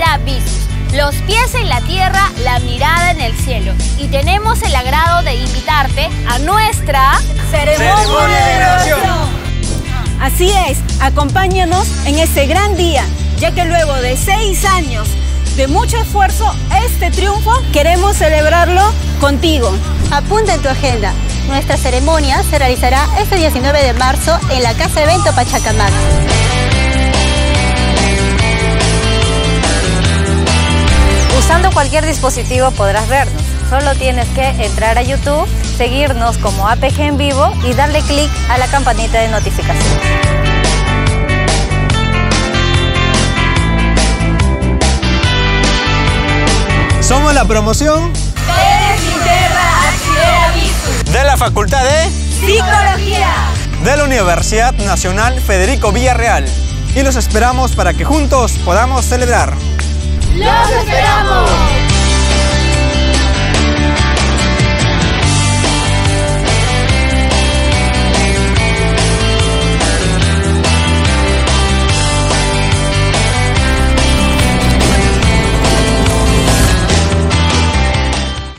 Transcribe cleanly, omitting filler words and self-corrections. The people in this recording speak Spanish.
Achlea Visus. Los pies en la tierra, la mirada en el cielo. Y tenemos el agrado de invitarte a nuestra ceremonia de graduación. Así es, acompáñanos en este gran día, ya que luego de 6 años de mucho esfuerzo, este triunfo queremos celebrarlo contigo. Apunta en tu agenda. Nuestra ceremonia se realizará este 19 de marzo en la Casa Evento Pachacamac. Usando cualquier dispositivo podrás vernos. Solo tienes que entrar a YouTube, seguirnos como APG en vivo y darle clic a la campanita de notificación. Somos la promoción de la Facultad de Psicología de la Universidad Nacional Federico Villarreal y los esperamos para que juntos podamos celebrar. ¡Los esperamos!